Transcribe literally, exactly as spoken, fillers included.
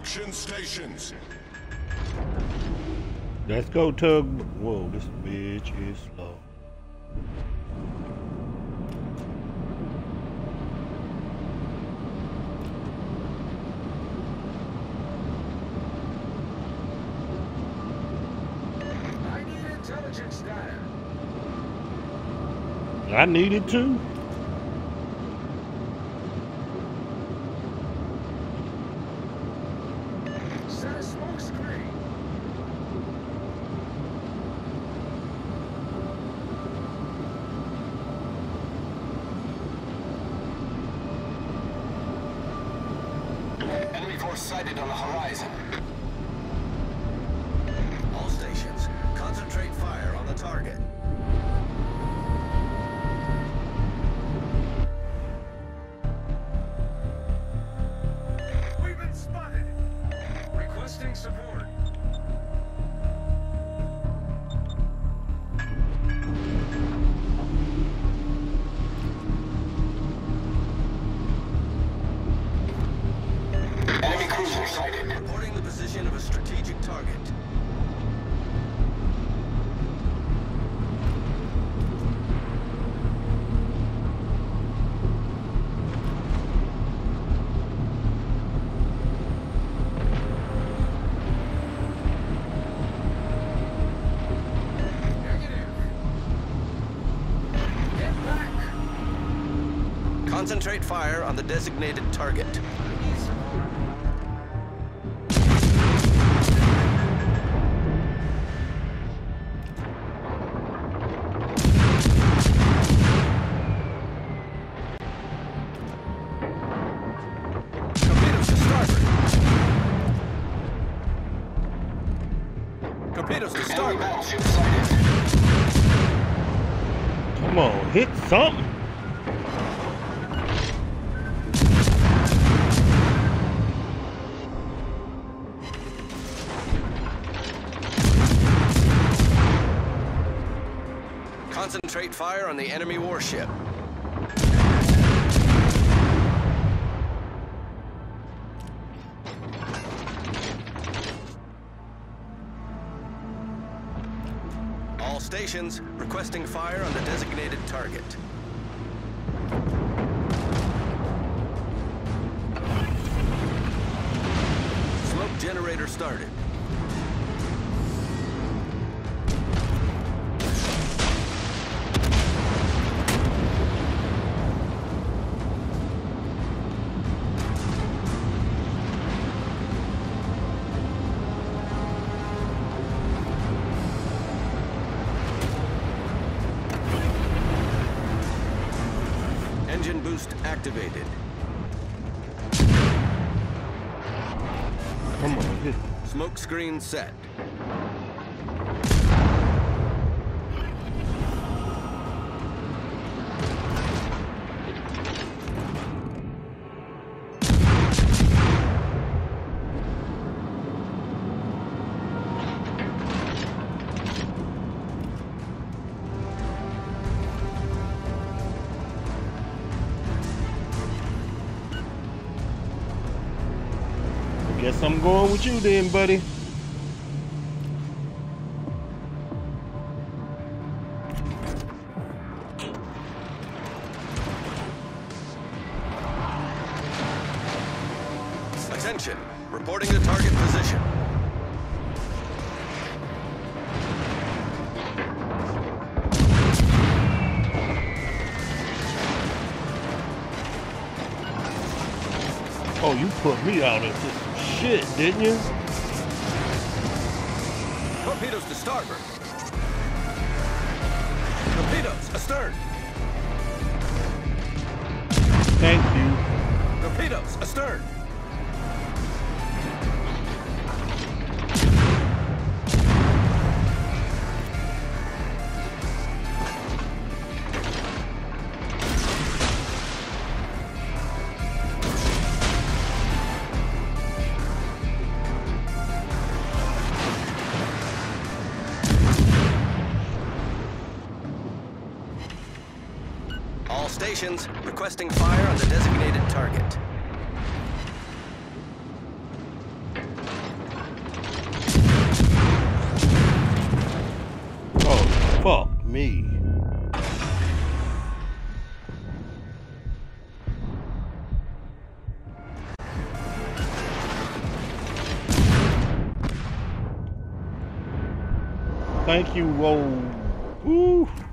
Action stations. Let's go, Tug. Whoa, this bitch is slow. I need intelligence data. I need it too. Set a smoke screen. Enemy force sighted on the horizon. All stations, concentrate fire on the target. We've been spotted. Requesting support. Enemy cruiser sighted. Reporting the position of a strategic target. Negative. Get back. Concentrate fire on the designated target. I need support. Torpedoes to starboard. Torpedoes to Enemy starboard. battleship sighted. Come on, hit something. Concentrate fire on the enemy warship. All stations requesting fire on the designated target. Smoke generator started. Engine boost activated. Come on, hit. Smoke screen set. Guess I'm going with you then, buddy. Attention, reporting the target position. Oh, you put me out into some shit, didn't you? Torpedoes to starboard. Torpedoes astern. Thank you. Torpedoes astern. All stations requesting fire on the designated target. Fuck me. Thank you, whoa. Woo.